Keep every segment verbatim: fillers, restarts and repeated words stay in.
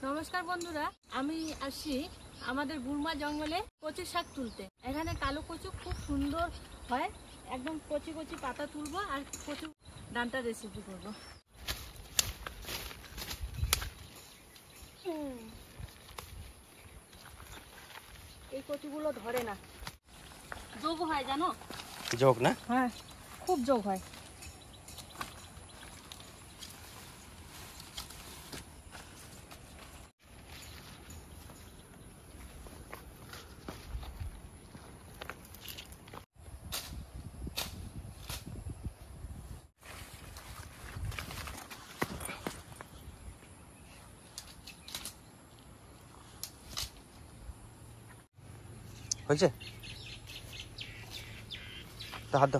নমস্কার বন্ধুরা, আমি আসি আমাদের গুরমা জঙ্গলে কচু শাক তুলতে। এখানে কালো কচু খুব সুন্দর হয়, একদম কচি কচি পাতা তুলবো আর কচু ডাঁটা রেসিপি করবো। এই কচুগুলো ধরে না, যোগ হয় জানো? যোগ না? হ্যাঁ, খুব যোগ হয়। হয়েছে তো হাত দাও।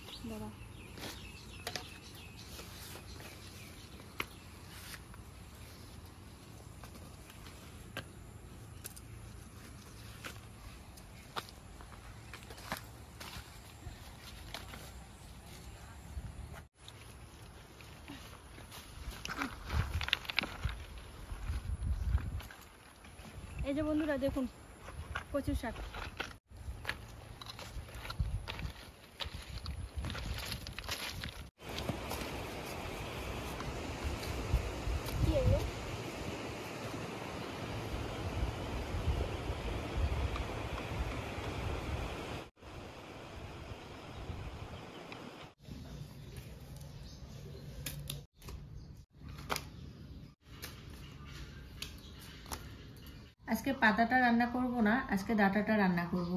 এই যে বন্ধুরা দেখুন কচু শাক। আজকে পাতাটা রান্না করব না, আজকে ডাঁটাটা রান্না করব।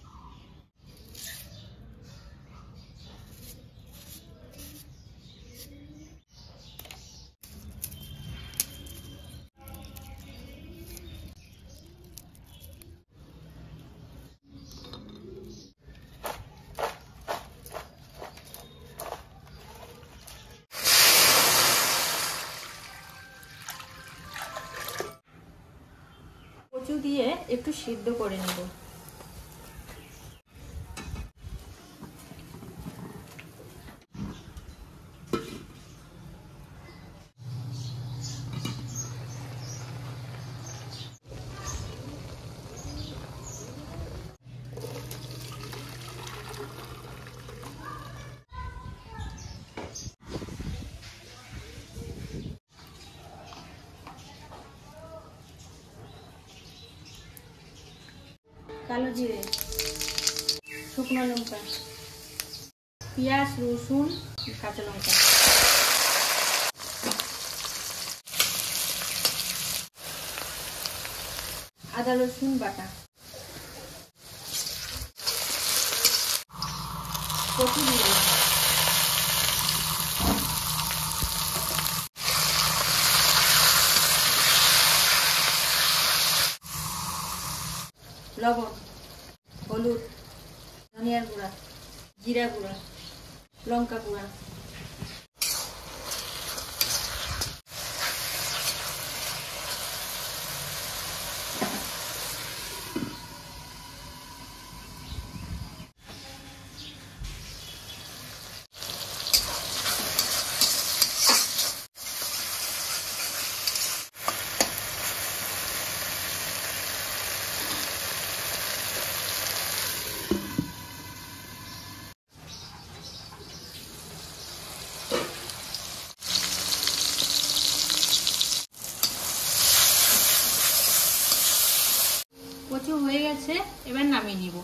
কচু দিয়ে একটু সিদ্ধ করে নেব। কালো জিরে, শুকনো লঙ্কা, পেঁয়াজ, রসুন, কাঁচা লঙ্কা, আদা রসুন বাটা, কচু দিয়ে লবণ, হলুদ, ধনিয়ার গুঁড়া, জিরা গুঁড়া, লঙ্কা গুঁড়া, কচু হয়ে গেছে, এবার নামিয়ে নিব।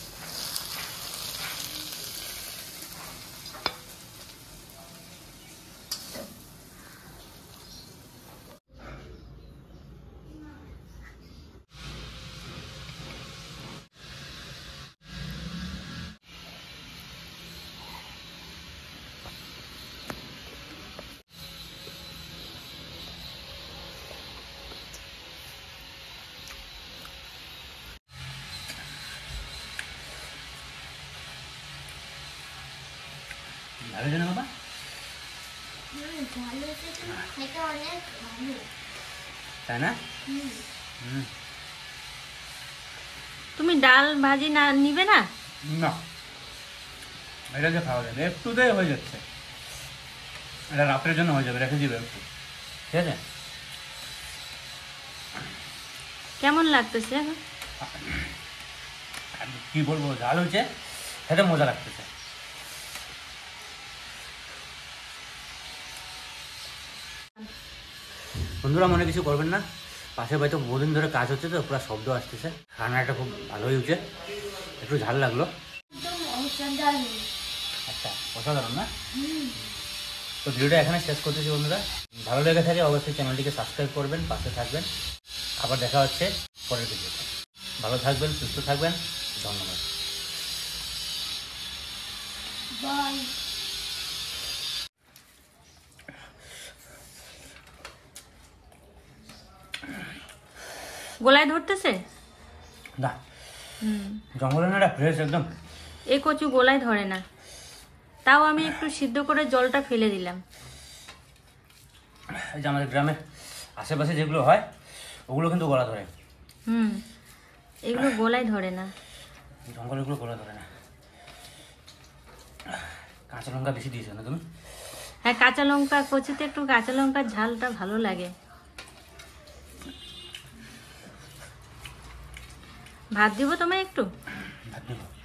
ভালো জানো বাবা? তাই না? তুমি ডাল ভাজি না নিবে না? না, এটা যে খাওয়া যাবে, একটুতেই হয়ে যাচ্ছে। এটা রাত্রের জন্য হয়ে যাবে, রেখে দিবে একটু, ঠিক আছে? কেমন লাগতেছে? কি বলবো, ঝাল হয়েছে, খেতে মজা লাগতেছে। বন্ধুরা মনে কিছু করবেন না, পাশের বাড়িতে বহুদিন ধরে কাজ হচ্ছে তো পুরো শব্দ আসতেছে। রান্নাটা খুব ভালোই হয়েছে, একটু ঝাল লাগলো। আচ্ছা, অসাধারণ না? তো ভিডিওটা এখানে শেষ করতেছি বন্ধুরা। ভালো লেগে থাকে অবশ্যই চ্যানেলটিকে সাবস্ক্রাইব করবেন, পাশে থাকবেন। আবার দেখা হচ্ছে পরের ভিডিওতে। ভালো থাকবেন, সুস্থ থাকবেন, ধন্যবাদ। বাই। গোলায় ধরতেছে না, হুম, জঙ্গলের না ফ্রেশ একদম। এই কচু গোলায় ধরে না, তাও আমি একটু সিদ্ধ করে জলটা ফেলে দিলাম। এই যে আমাদের গ্রামের আশেপাশে যেগুলো হয় ওগুলো কিন্তু গলা ধরে। হুম, এগুলো গোলায় ধরে না, জঙ্গলেরগুলো গলা ধরে না। কাঁচা লঙ্কা বেশি দিয়েছো না তুমি? হ্যাঁ, কাঁচা লঙ্কা, কচুতে একটু কাঁচা লঙ্কার ঝালটা ভালো লাগে। ভাত দিব তোমায় একটু? ভাত দেবো।